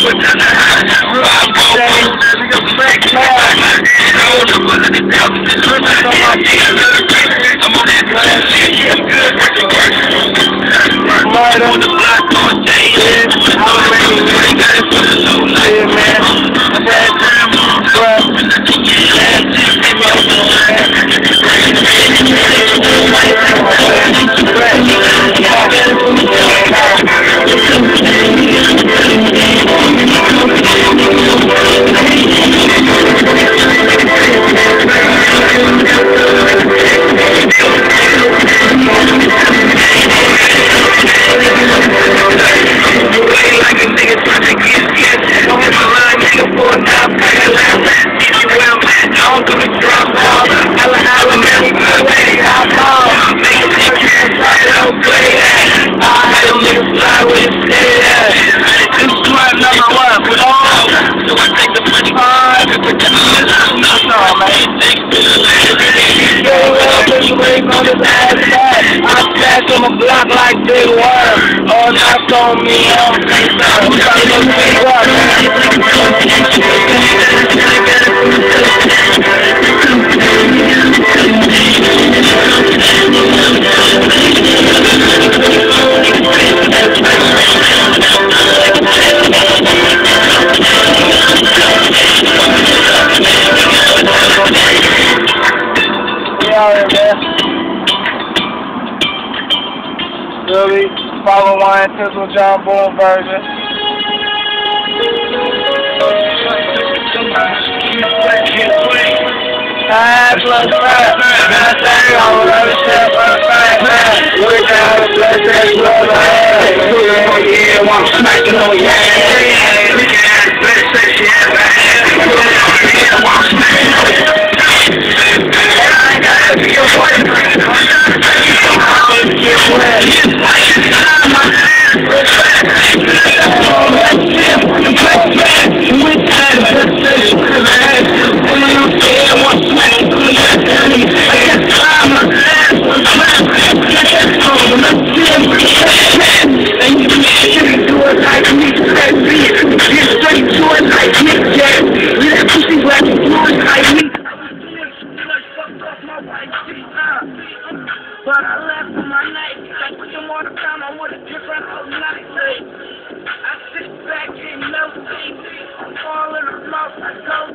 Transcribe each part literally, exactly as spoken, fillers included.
I'm a block like big worm. Oh, knock on me, I don't think so. I'm trying to make big worm, Really, follow one, Tizzle John Bull version. Nine plus five, nine thirty, I will have a share for the five, man. Look down the blood, that's love, man. Yeah, I'm smacking on your ass. Look at the blood, that's your ass, man. Yeah, I'm smacking on your ass. I ain't gotta be your boyfriend. Get wet. But I left for my night, like put some water down on with a different whole night. I sit back in no sleep, I'm falling off my coat,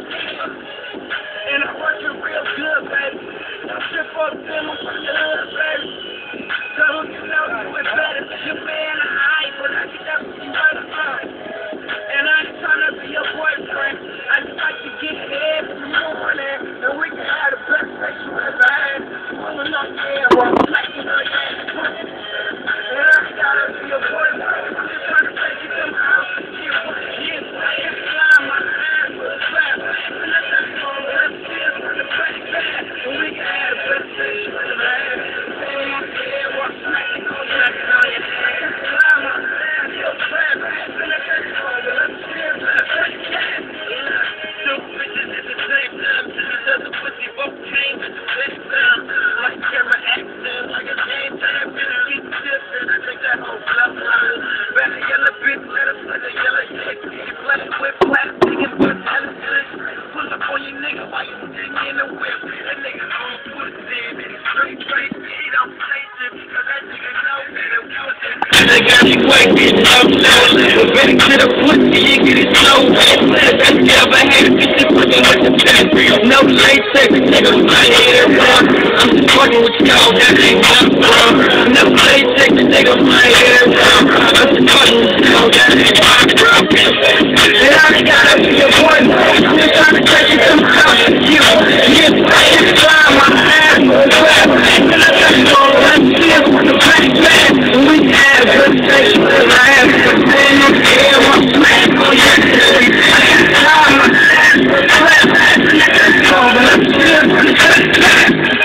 and I watch it real good, baby. I trip up them on the hood, baby. So you know you was better than your man and I, but I get that from you right about. And I ain't trying to be your boyfriend. I just like to get head in the morning, and we can have the best sex you ever had. Pulling up there, I'm liking her ass. And I gotta be your boyfriend. I'm just trying to take you to my house and get what it is. I can't slide my hand with a slap. And I just go let's get from the back back. And we can have the best sex you ever had. Pulling up there, I'm smacking on your ass. I can slide my hand with a slap. And I just go let's get from the back back. Two bitches at the same time. Two other pussy both came at the same time. Like camera action, like a game time. Bitch, keep different. I think that whole bluff line. Better yellow bitch, let us like a yellow chick. You black with plastic and put intelligence. Pull up on your nigga while you sitting in the whip. That nigga gon' put it in. Straight face, he don't say shit because that nigga know that it wasn't. They got me waking up, now better get a pussy and get it so wet. That's the other hand, bitch, you fucking with the best. No latex, nigga, my hair wrong. I'm just fucking with y'all, that ain't nothing wrong. No latex, nigga, my hair wrong. I'm just fucking with y'all, that ain't nothing wrong. And I ain't gotta be your boyfriend. I'm just trying to take you to my house with you. Yes, I can find my ass with a clap. And I just go let's live with the black man. And we can have good sex with my ass. And I'm here, I'm smacking on your ass. I can find my ass with a clap. And I just go let's live with the black man.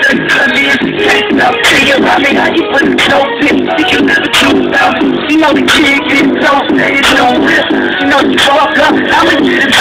I mean, how you put the dope in? You never do stuff. She know the kid gets dope, they don't rip. She know she walk up, I'ma get it.